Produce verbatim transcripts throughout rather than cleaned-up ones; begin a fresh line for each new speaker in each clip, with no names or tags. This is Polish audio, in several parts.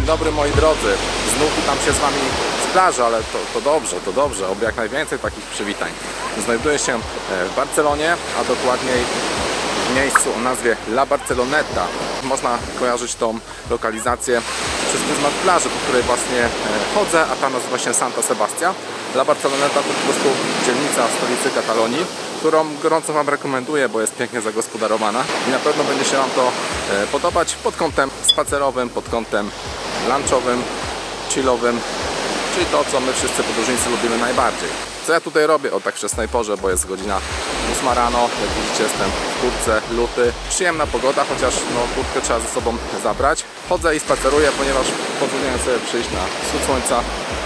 dobry moi drodzy, znów witam się z Wami z plaży, ale to, to dobrze, to dobrze, oby jak najwięcej takich przywitań. Znajduję się w Barcelonie, a dokładniej w miejscu o nazwie La Barceloneta. Można kojarzyć tą lokalizację przez pryzmat plaży, po której właśnie chodzę, a ta nazywa się Santa Sebastià. La Barceloneta to po prostu dzielnica w stolicy Katalonii, którą gorąco Wam rekomenduję, bo jest pięknie zagospodarowana i na pewno będzie się Wam to podobać pod kątem spacerowym, pod kątem lunchowym, chillowym, czyli to, co my wszyscy podróżnicy lubimy najbardziej. Co ja tutaj robię o tak wczesnej porze, bo jest godzina ósma rano, jak widzicie jestem w kurtce, luty, przyjemna pogoda, chociaż no, kurtkę trzeba ze sobą zabrać. Chodzę i spaceruję, ponieważ pozwoliłem sobie przyjść na wschód słońca,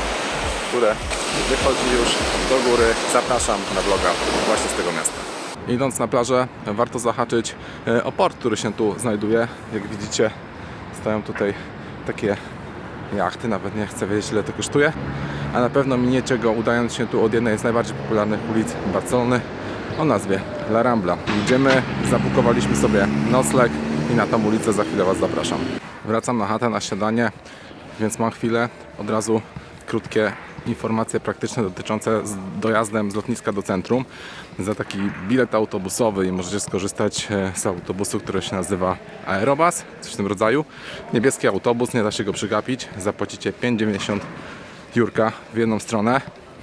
które wychodzi już do góry. Zapraszam na vloga właśnie z tego miasta. Idąc na plażę, warto zahaczyć o port, który się tu znajduje. Jak widzicie, stoją tutaj takie jachty, nawet nie chcę wiedzieć, ile to kosztuje, a na pewno miniecie go udając się tu od jednej z najbardziej popularnych ulic Barcelony o nazwie La Rambla. Idziemy, zabukowaliśmy sobie nocleg i na tą ulicę za chwilę Was zapraszam. Wracam na chatę na śniadanie, więc mam chwilę, od razu krótkie informacje praktyczne dotyczące z dojazdem z lotniska do centrum. Za taki bilet autobusowy i możecie skorzystać z autobusu, który się nazywa Aerobus, coś w tym rodzaju. Niebieski autobus, nie da się go przegapić. Zapłacicie pięć dziewięćdziesiąt jurka w jedną stronę.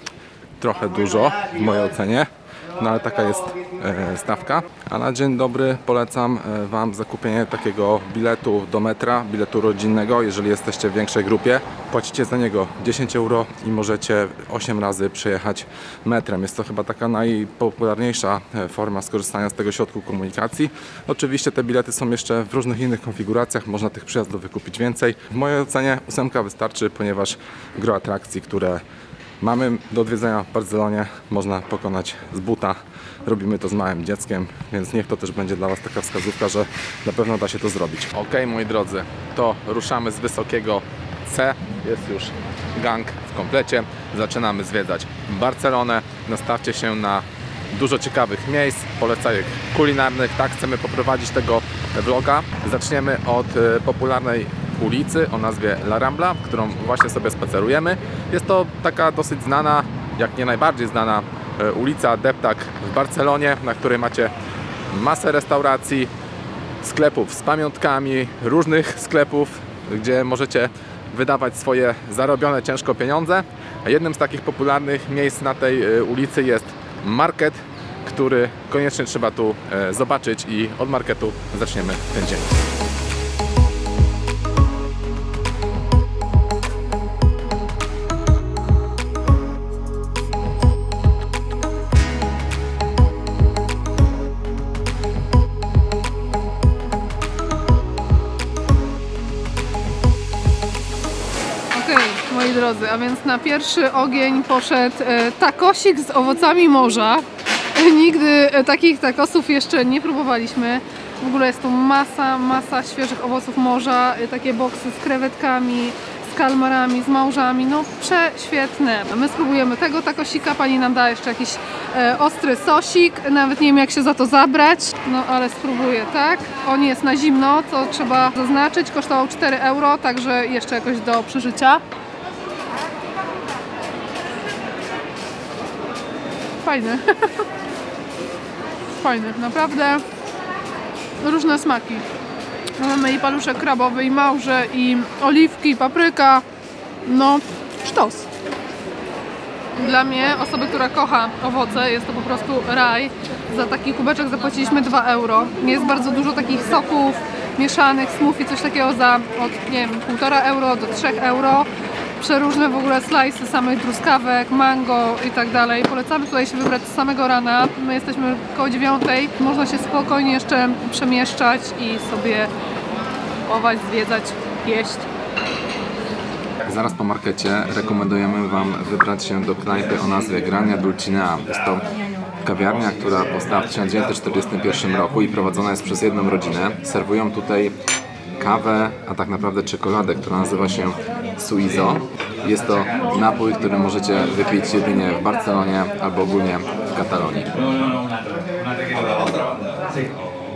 Trochę dużo w mojej ocenie, no ale taka jest e, stawka. A na dzień dobry polecam e, Wam zakupienie takiego biletu do metra, biletu rodzinnego, jeżeli jesteście w większej grupie. Płacicie za niego dziesięć euro i możecie osiem razy przejechać metrem. Jest to chyba taka najpopularniejsza forma skorzystania z tego środku komunikacji. Oczywiście te bilety są jeszcze w różnych innych konfiguracjach, można tych przejazdów wykupić więcej. W mojej ocenie ósemka wystarczy, ponieważ gro atrakcji, które mamy do odwiedzenia w Barcelonie, można pokonać z buta. Robimy to z małym dzieckiem, więc niech to też będzie dla Was taka wskazówka, że na pewno da się to zrobić. Ok, moi drodzy, to ruszamy z wysokiego C. Jest już gang w komplecie. Zaczynamy zwiedzać Barcelonę. Nastawcie się na dużo ciekawych miejsc, polecajek kulinarnych. Tak chcemy poprowadzić tego vloga. Zaczniemy od popularnej ulicy o nazwie La Rambla, którą właśnie sobie spacerujemy. Jest to taka dosyć znana, jak nie najbardziej znana ulica, deptak w Barcelonie, na której macie masę restauracji, sklepów z pamiątkami, różnych sklepów, gdzie możecie wydawać swoje zarobione ciężko pieniądze. A jednym z takich popularnych miejsc na tej ulicy jest market, który koniecznie trzeba tu zobaczyć i od marketu zaczniemy ten dzień.
Moi drodzy, a więc na pierwszy ogień poszedł e, takosik z owocami morza. E, nigdy e, takich takosów jeszcze nie próbowaliśmy. W ogóle jest tu masa, masa świeżych owoców morza, e, takie boksy z krewetkami, z kalmarami, z małżami, no prześwietne. My spróbujemy tego takosika, pani nam da jeszcze jakiś e, ostry sosik, nawet nie wiem jak się za to zabrać, no ale spróbuję, tak? On jest na zimno, to trzeba zaznaczyć, kosztował cztery euro, także jeszcze jakoś do przeżycia. Fajny. Fajny, naprawdę różne smaki. Mamy i paluszek krabowy, i małże, i oliwki, i papryka. No, sztos. Dla mnie, osoby, która kocha owoce, jest to po prostu raj. Za taki kubeczek zapłaciliśmy dwa euro. Jest bardzo dużo takich soków mieszanych, smoothie, coś takiego za od, nie wiem, półtora euro do trzech euro. Przeróżne w ogóle slice'y samych truskawek, mango i tak dalej. Polecamy tutaj się wybrać z samego rana. My jesteśmy koło dziewiątej. Można się spokojnie jeszcze przemieszczać i sobie kupować, zwiedzać, jeść.
Zaraz po markecie rekomendujemy Wam wybrać się do knajpy o nazwie Grania Dulcinea. Jest to kawiarnia, która powstała w tysiąc dziewięćset czterdziestym pierwszym roku i prowadzona jest przez jedną rodzinę. Serwują tutaj kawę, a tak naprawdę czekoladę, która nazywa się Suizo. Jest to napój, który możecie wypić jedynie w Barcelonie albo ogólnie w Katalonii.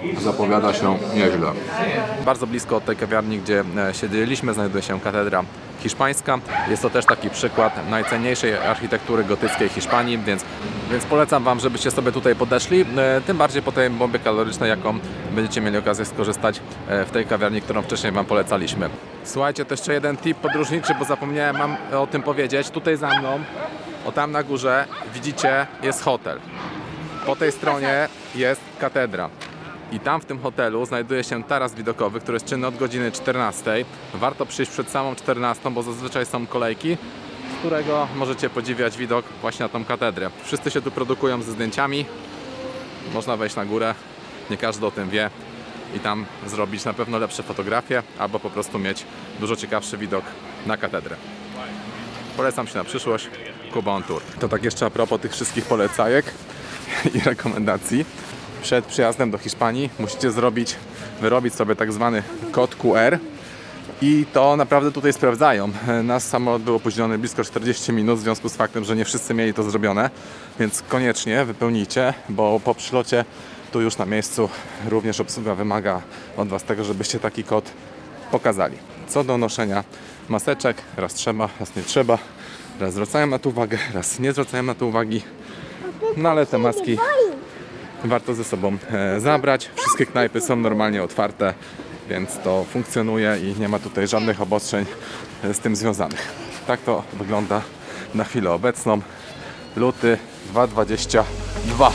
zapowiada się nieźle. Bardzo blisko od tej kawiarni, gdzie siedzieliśmy, znajduje się katedra hiszpańska. Jest to też taki przykład najcenniejszej architektury gotyckiej Hiszpanii, więc, więc polecam Wam, żebyście sobie tutaj podeszli. Tym bardziej po tej bombie kalorycznej, jaką będziecie mieli okazję skorzystać w tej kawiarni, którą wcześniej Wam polecaliśmy. Słuchajcie, to jeszcze jeden tip podróżniczy, bo zapomniałem Wam o tym powiedzieć. Tutaj za mną, o tam na górze, widzicie, jest hotel. Po tej stronie jest katedra. I tam w tym hotelu znajduje się taras widokowy, który jest czynny od godziny czternastej. Warto przyjść przed samą czternastą, bo zazwyczaj są kolejki, z którego możecie podziwiać widok właśnie na tą katedrę. Wszyscy się tu produkują ze zdjęciami. Można wejść na górę, nie każdy o tym wie. I tam zrobić na pewno lepsze fotografie, albo po prostu mieć dużo ciekawszy widok na katedrę. Polecam się na przyszłość. Kuba on Tour. To tak jeszcze a propos tych wszystkich polecajek i rekomendacji. Przed przyjazdem do Hiszpanii musicie zrobić, wyrobić sobie tak zwany kod Q R i to naprawdę tutaj sprawdzają. Nasz samolot był opóźniony blisko czterdzieści minut w związku z faktem, że nie wszyscy mieli to zrobione, więc koniecznie wypełnijcie, bo po przylocie tu już na miejscu również obsługa wymaga od Was tego, żebyście taki kod pokazali. Co do noszenia maseczek, raz trzeba, raz nie trzeba, raz zwracają na to uwagę, raz nie zwracają na to uwagi, no ale te maski warto ze sobą e, zabrać. Wszystkie knajpy są normalnie otwarte, więc to funkcjonuje i nie ma tutaj żadnych obostrzeń e, z tym związanych. Tak to wygląda na chwilę obecną. Luty dwa tysiące dwudziesty drugi.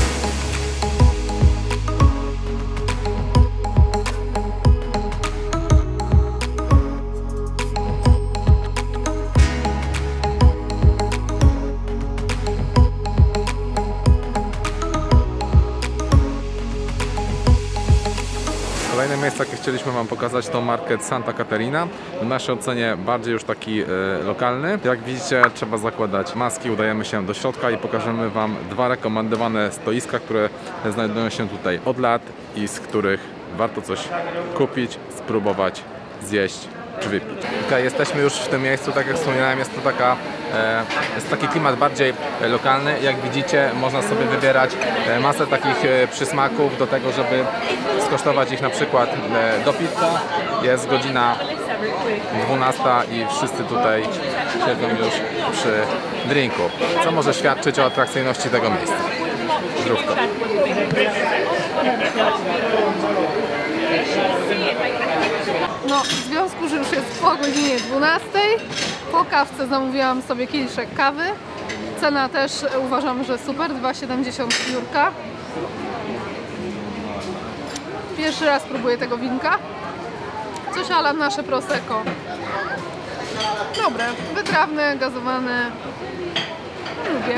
Kolejne miejsce, jakie chcieliśmy Wam pokazać, to market Santa Caterina. W naszej ocenie bardziej już taki e, lokalny. Jak widzicie, trzeba zakładać maski. Udajemy się do środka i pokażemy Wam dwa rekomendowane stoiska, które znajdują się tutaj od lat i z których warto coś kupić, spróbować, zjeść czy wypić. Okay, jesteśmy już w tym miejscu, tak jak wspomniałem, jest to taka, e, jest taki klimat bardziej lokalny. Jak widzicie, można sobie wybierać e, masę takich e, przysmaków do tego, żeby skosztować ich na przykład e, do pizza. Jest godzina dwunasta i wszyscy tutaj siedzą już przy drinku, co może świadczyć o atrakcyjności tego miejsca. Zdrówko.
No, w związku, że już jest po godzinie dwunastej, po kawce zamówiłam sobie kieliszek kawy. Cena też uważam, że super, dwa siedemdziesiąt piórka. Pierwszy raz próbuję tego winka. Coś ala nasze Prosecco. Dobre, wytrawne, gazowane. Lubię.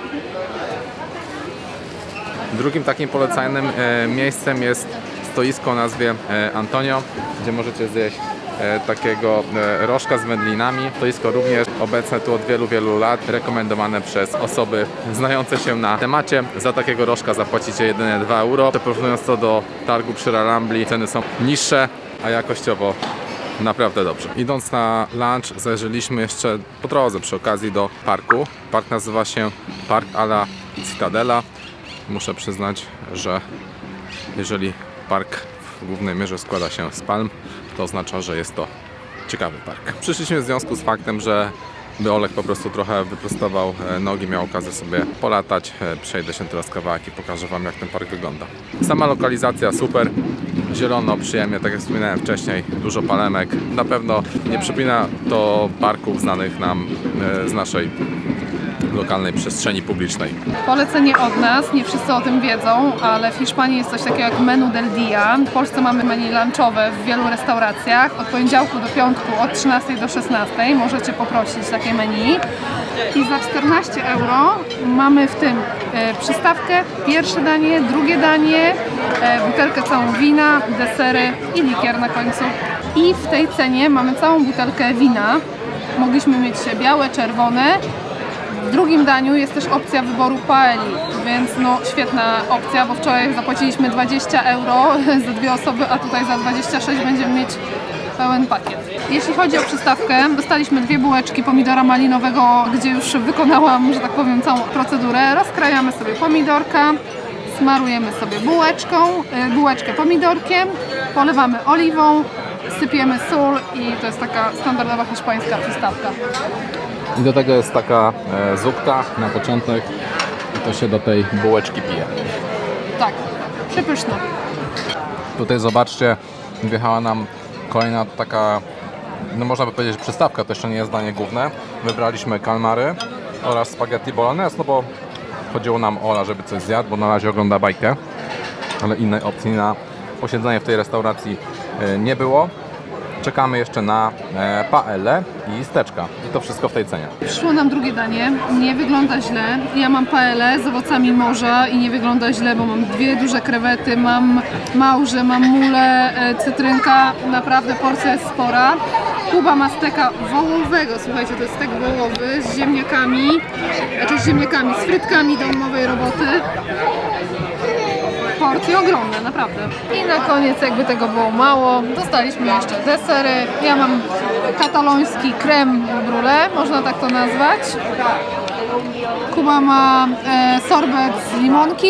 Drugim takim polecanym e, miejscem jest stoisko o nazwie e, Antonio, gdzie możecie zjeść e, takiego e, rożka z wędlinami. Stoisko również obecne tu od wielu, wielu lat, rekomendowane przez osoby znające się na temacie. Za takiego rożka zapłacicie jedynie dwa euro. Porównując to do targu przy Rambli, ceny są niższe, a jakościowo naprawdę dobrze. Idąc na lunch, zajrzeliśmy jeszcze po drodze przy okazji do parku. Park nazywa się Park alla Cittadella. Muszę przyznać, że jeżeli park w głównej mierze składa się z palm, to oznacza, że jest to ciekawy park. Przyszliśmy w związku z faktem, że by Olek po prostu trochę wyprostował nogi, miał okazję sobie polatać. Przejdę się teraz kawałek i pokażę Wam, jak ten park wygląda. Sama lokalizacja super, zielono, przyjemnie, tak jak wspominałem wcześniej, dużo palemek. Na pewno nie przypomina to parków znanych nam z naszej lokalnej przestrzeni publicznej.
Polecenie od nas, nie wszyscy o tym wiedzą, ale w Hiszpanii jest coś takiego jak menu del dia. W Polsce mamy menu lunchowe w wielu restauracjach. Od poniedziałku do piątku od trzynastej do szesnastej możecie poprosić takie menu. I za czternaście euro mamy w tym e, przystawkę, pierwsze danie, drugie danie, e, butelkę całą wina, desery i likier na końcu. I w tej cenie mamy całą butelkę wina. Mogliśmy mieć białe, czerwone. W drugim daniu jest też opcja wyboru paeli, więc no świetna opcja, bo wczoraj zapłaciliśmy dwadzieścia euro za dwie osoby, a tutaj za dwadzieścia sześć będziemy mieć pełen pakiet. Jeśli chodzi o przystawkę, dostaliśmy dwie bułeczki pomidora malinowego, gdzie już wykonałam, że tak powiem, całą procedurę. Rozkrajamy sobie pomidorka, smarujemy sobie bułeczką, y, bułeczkę pomidorkiem, polewamy oliwą, sypiemy sól i to jest taka standardowa hiszpańska przystawka.
I do tego jest taka e, zupka na początek i to się do tej bułeczki pije.
Tak, przepyszne.
Tutaj zobaczcie, wjechała nam kolejna taka, no można by powiedzieć, przystawka, to jeszcze nie jest danie główne. Wybraliśmy kalmary oraz spaghetti bolognese, no bo chodziło nam o Ola, żeby coś zjadł, bo na razie ogląda bajkę, ale innej opcji na posiedzenie w tej restauracji e, nie było. Czekamy jeszcze na e, paellę i steczka. I to wszystko w tej cenie.
Przyszło nam drugie danie, nie wygląda źle. Ja mam paellę z owocami morza i nie wygląda źle, bo mam dwie duże krewety, mam małże, mam mulę, e, cytrynka. Naprawdę porcja jest spora. Kuba ma steka wołowego, słuchajcie, to jest stek wołowy z ziemniakami, znaczy z ziemniakami, z frytkami domowej roboty. Porcje ogromne, naprawdę. I na koniec, jakby tego było mało, dostaliśmy jeszcze desery. Ja mam kataloński creme brulee, można tak to nazwać. Kuba ma e, sorbet z limonki.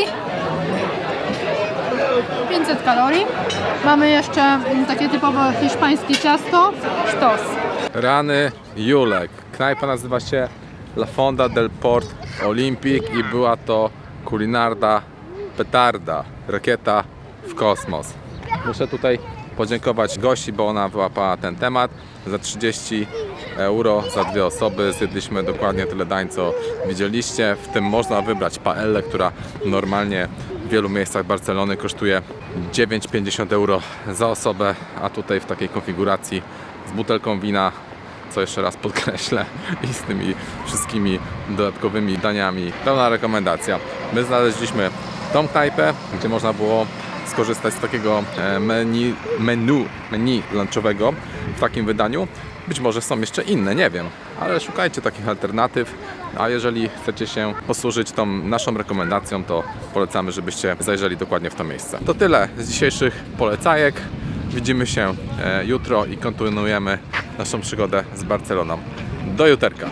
pięćset kalorii. Mamy jeszcze m, takie typowe hiszpańskie ciasto, sztos.
Rany Julek. Knajpa nazywa się La Fonda del Port Olympic i była to kulinarna petarda, rakieta w kosmos. Muszę tutaj podziękować Gosi, bo ona wyłapała ten temat. Za trzydzieści euro za dwie osoby zjedliśmy dokładnie tyle dań, co widzieliście. W tym można wybrać paellę, która normalnie w wielu miejscach Barcelony kosztuje dziewięć pięćdziesiąt euro za osobę, a tutaj w takiej konfiguracji z butelką wina, co jeszcze raz podkreślę, i z tymi wszystkimi dodatkowymi daniami. Pełna rekomendacja. My znaleźliśmy tą knajpę, gdzie można było skorzystać z takiego menu, menu, menu lunchowego w takim wydaniu. Być może są jeszcze inne, nie wiem, ale szukajcie takich alternatyw, a jeżeli chcecie się posłużyć tą naszą rekomendacją, to polecamy, żebyście zajrzeli dokładnie w to miejsce. To tyle z dzisiejszych polecajek. Widzimy się jutro i kontynuujemy naszą przygodę z Barceloną. Do juterka.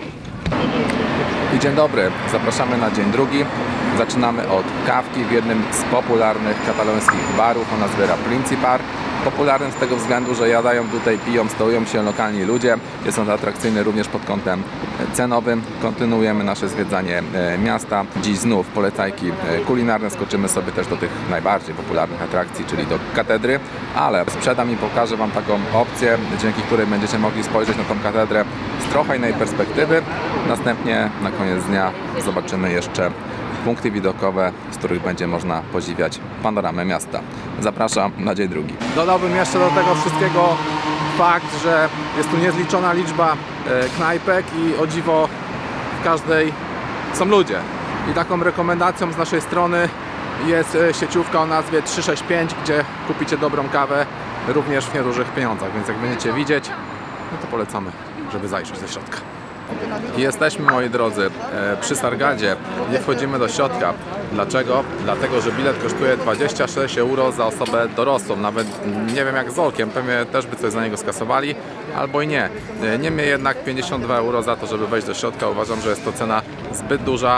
I dzień dobry, zapraszamy na dzień drugi. Zaczynamy od kawki w jednym z popularnych katalońskich barów o nazwie La Principal. Popularnym z tego względu, że jadają tutaj, piją, stołują się lokalni ludzie. Jest on atrakcyjny również pod kątem cenowym. Kontynuujemy nasze zwiedzanie miasta. Dziś znów polecajki kulinarne. Skoczymy sobie też do tych najbardziej popularnych atrakcji, czyli do katedry. Ale sprzedam i pokażę Wam taką opcję, dzięki której będziecie mogli spojrzeć na tą katedrę z trochę innej perspektywy. Następnie na koniec dnia zobaczymy jeszcze punkty widokowe, z których będzie można podziwiać panoramę miasta. Zapraszam na dzień drugi. Dodałbym jeszcze do tego wszystkiego fakt, że jest tu niezliczona liczba e, knajpek i o dziwo w każdej są ludzie. I taką rekomendacją z naszej strony jest e, sieciówka o nazwie trzy sześć pięć, gdzie kupicie dobrą kawę również w niedużych pieniądzach, więc jak będziecie widzieć, no to polecamy, żeby zajrzeć do środka. I jesteśmy, moi drodzy, przy Sargadzie. Nie wchodzimy do środka. Dlaczego? Dlatego, że bilet kosztuje dwadzieścia sześć euro za osobę dorosłą. Nawet nie wiem jak z Olkiem, pewnie też by coś za niego skasowali, albo i nie. Niemniej jednak pięćdziesiąt dwa euro za to, żeby wejść do środka. Uważam, że jest to cena zbyt duża.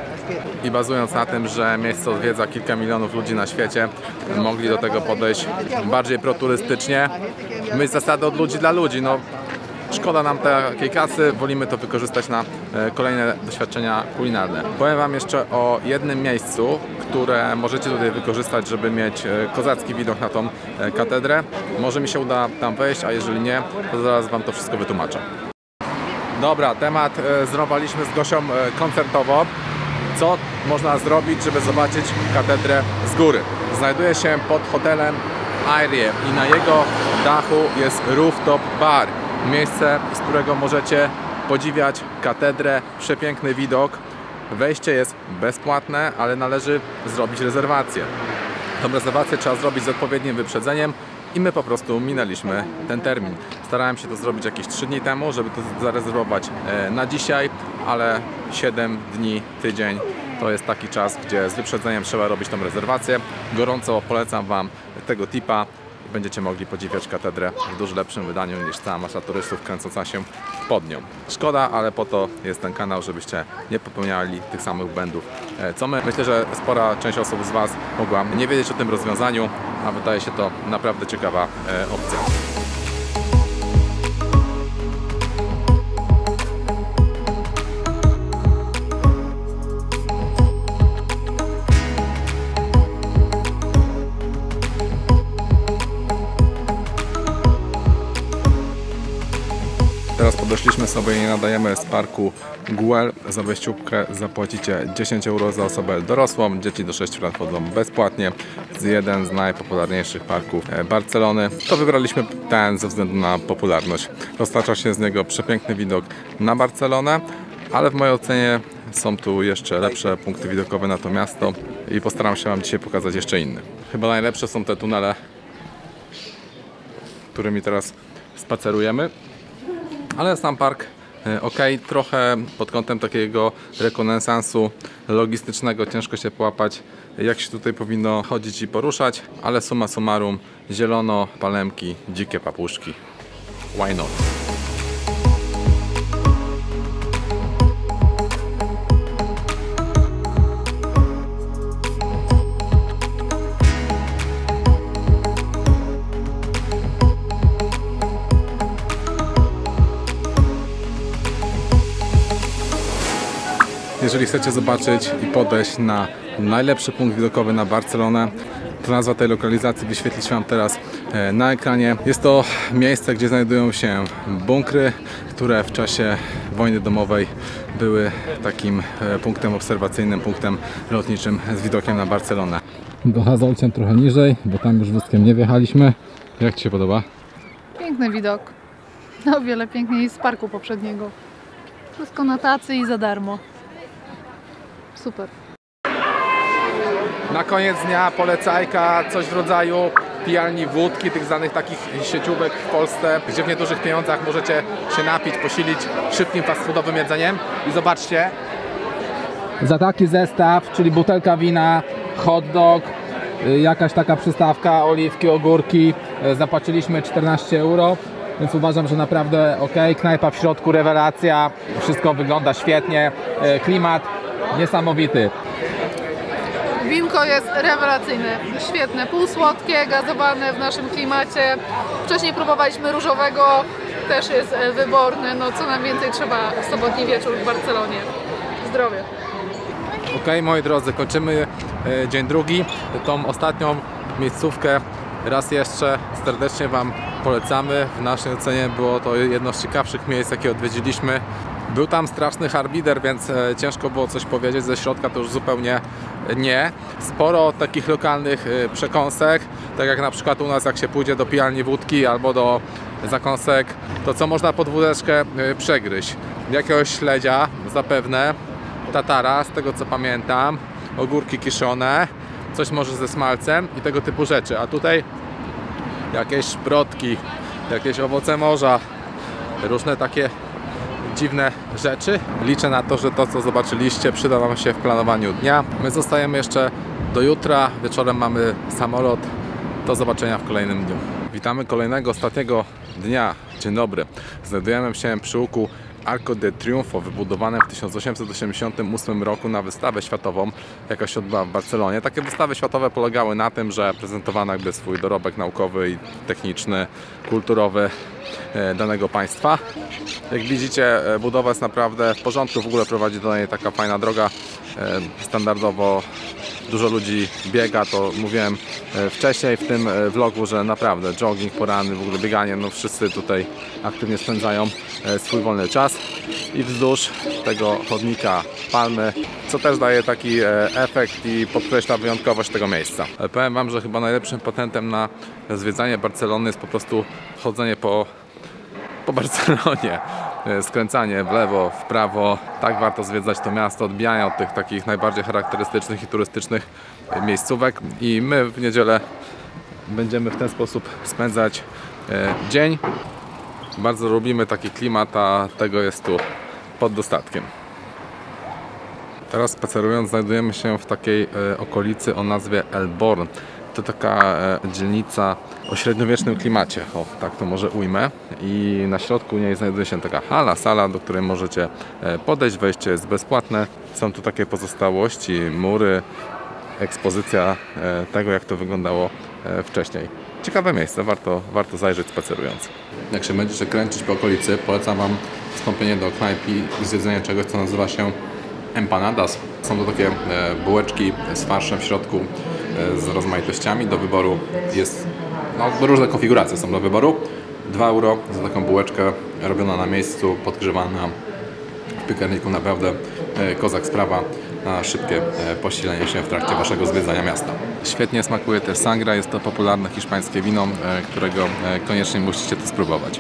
I bazując na tym, że miejsce odwiedza kilka milionów ludzi na świecie, mogli do tego podejść bardziej proturystycznie. Myśl zasady od ludzi dla ludzi. No, szkoda nam takiej kasy, wolimy to wykorzystać na kolejne doświadczenia kulinarne. Powiem Wam jeszcze o jednym miejscu, które możecie tutaj wykorzystać, żeby mieć kozacki widok na tą katedrę. Może mi się uda tam wejść, a jeżeli nie, to zaraz Wam to wszystko wytłumaczę. Dobra, temat zrobiliśmy z Gosią koncertowo. Co można zrobić, żeby zobaczyć katedrę z góry? Znajduje się pod hotelem Airie i na jego dachu jest rooftop bar. Miejsce, z którego możecie podziwiać katedrę, przepiękny widok. Wejście jest bezpłatne, ale należy zrobić rezerwację. Tą rezerwację trzeba zrobić z odpowiednim wyprzedzeniem i my po prostu minęliśmy ten termin. Starałem się to zrobić jakieś trzy dni temu, żeby to zarezerwować na dzisiaj, ale siedem dni, tydzień to jest taki czas, gdzie z wyprzedzeniem trzeba robić tą rezerwację. Gorąco polecam Wam tego tipa. i będziecie mogli podziwiać katedrę w dużo lepszym wydaniu niż cała masa turystów kręcąca się pod nią. Szkoda, ale po to jest ten kanał, żebyście nie popełniali tych samych błędów co my. Myślę, że spora część osób z Was mogła nie wiedzieć o tym rozwiązaniu, a wydaje się to naprawdę ciekawa opcja. Teraz podeszliśmy sobie i nadajemy z parku Güell. Za wejściówkę zapłacicie dziesięć euro za osobę dorosłą. Dzieci do sześciu lat wchodzą bezpłatnie. Z jeden z najpopularniejszych parków Barcelony. To wybraliśmy ten ze względu na popularność. Roztacza się z niego przepiękny widok na Barcelonę, ale w mojej ocenie są tu jeszcze lepsze punkty widokowe na to miasto i postaram się Wam dzisiaj pokazać jeszcze inne. Chyba najlepsze są te tunele, którymi teraz spacerujemy. Ale sam park ok, trochę pod kątem takiego rekonesansu logistycznego ciężko się połapać, jak się tutaj powinno chodzić i poruszać, ale summa summarum zielono, palemki, dzikie papuszki. Why not? Jeżeli chcecie zobaczyć i podejść na najlepszy punkt widokowy na Barcelonę, to nazwa tej lokalizacji wyświetli się Wam teraz na ekranie. Jest to miejsce, gdzie znajdują się bunkry, które w czasie wojny domowej były takim punktem obserwacyjnym, punktem lotniczym z widokiem na Barcelonę. Do Hazolciem trochę niżej, bo tam już wózkiem nie wjechaliśmy. Jak Ci się podoba?
Piękny widok. O wiele piękniej z parku poprzedniego. Wszystko na tacy i za darmo. Super.
Na koniec dnia polecajka, coś w rodzaju pijalni wódki, tych znanych takich sieciówek w Polsce, gdzie w niedużych pieniądzach możecie się napić, posilić szybkim fast foodowym jedzeniem. I zobaczcie, za taki zestaw, czyli butelka wina, hot dog, jakaś taka przystawka, oliwki, ogórki, zapłaciliśmy czternaście euro. Więc uważam, że naprawdę ok. Knajpa w środku, rewelacja, wszystko wygląda świetnie, klimat niesamowity.
Winko jest rewelacyjne, świetne, półsłodkie, gazowane w naszym klimacie. Wcześniej próbowaliśmy różowego, też jest wyborny. No co nam więcej trzeba w sobotni wieczór w Barcelonie. Zdrowie.
Ok, moi drodzy, kończymy dzień drugi. Tą ostatnią miejscówkę raz jeszcze serdecznie Wam polecamy. W naszej ocenie było to jedno z ciekawszych miejsc, jakie odwiedziliśmy. Był tam straszny harbider, więc ciężko było coś powiedzieć. Ze środka to już zupełnie nie. Sporo takich lokalnych przekąsek, tak jak na przykład u nas, jak się pójdzie do pijalni wódki albo do zakąsek, to co można pod wódeczkę przegryźć? Jakiegoś śledzia zapewne, tatara, z tego co pamiętam, ogórki kiszone, coś może ze smalcem i tego typu rzeczy. A tutaj jakieś szprotki, jakieś owoce morza, różne takie dziwne rzeczy. Liczę na to, że to co zobaczyliście przyda Wam się w planowaniu dnia. My zostajemy jeszcze do jutra, wieczorem mamy samolot. Do zobaczenia w kolejnym dniu. Witamy kolejnego, ostatniego dnia. Dzień dobry. Znajdujemy się przy łuku Arco de Triunfo, wybudowane w tysiąc osiemset osiemdziesiątym ósmym roku na wystawę światową, jaka się odbyła w Barcelonie. Takie wystawy światowe polegały na tym, że prezentowano jakby swój dorobek naukowy i techniczny, kulturowy danego państwa. Jak widzicie, budowa jest naprawdę w porządku, w ogóle prowadzi do niej taka fajna droga. Standardowo dużo ludzi biega, to mówiłem wcześniej w tym vlogu, że naprawdę jogging, porany, w ogóle bieganie, no wszyscy tutaj aktywnie spędzają swój wolny czas i wzdłuż tego chodnika palmy, co też daje taki efekt i podkreśla wyjątkowość tego miejsca. Powiem Wam, że chyba najlepszym patentem na zwiedzanie Barcelony jest po prostu chodzenie po, po Barcelonie. Skręcanie w lewo, w prawo. Tak warto zwiedzać to miasto, odbijania od tych takich najbardziej charakterystycznych i turystycznych miejscówek. I my w niedzielę będziemy w ten sposób spędzać dzień. Bardzo lubimy taki klimat, a tego jest tu pod dostatkiem. Teraz spacerując znajdujemy się w takiej okolicy o nazwie El Born. To taka e, dzielnica o średniowiecznym klimacie, o, tak to może ujmę. I na środku niej znajduje się taka hala, sala, do której możecie e, podejść. Wejście jest bezpłatne. Są tu takie pozostałości, mury, ekspozycja e, tego, jak to wyglądało e, wcześniej. Ciekawe miejsce, warto, warto zajrzeć spacerując. Jak się będziecie kręcić po okolicy, polecam Wam wstąpienie do knajpy i zjedzenie czegoś, co nazywa się empanadas. Są to takie e, bułeczki z farszem w środku, e, z rozmaitościami. Do wyboru jest, no, różne konfiguracje są do wyboru. dwa euro za taką bułeczkę robiona na miejscu, podgrzewana w piekarniku. Naprawdę e, kozak sprawa na szybkie e, posilenie się w trakcie Waszego zwiedzania miasta. Świetnie smakuje też sangra. Jest to popularne hiszpańskie wino, e, którego e, koniecznie musicie to spróbować.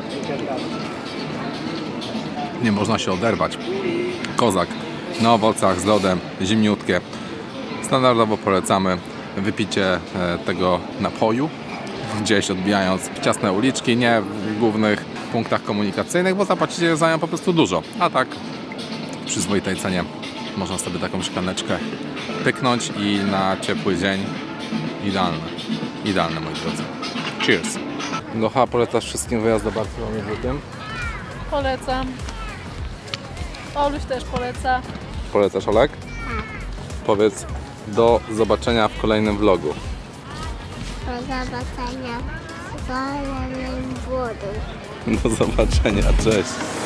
Nie można się oderwać. Kozak na owocach z lodem, zimniutkie. Standardowo polecamy wypicie tego napoju, gdzieś odbijając w ciasne uliczki, nie w głównych punktach komunikacyjnych, bo zapłacicie za nią po prostu dużo. A tak w przyzwoitej cenie można sobie taką szklaneczkę pyknąć i na ciepły dzień idealne. Idealne, moi drodzy. Cheers! Gocha, polecasz wszystkim wyjazd do Barcelony w lutym?
Polecam. Pauluś też poleca.
Polecasz, Olek? Powiedz do zobaczenia w kolejnym vlogu.
Do zobaczenia w kolejnym vlogu.
Do zobaczenia, cześć!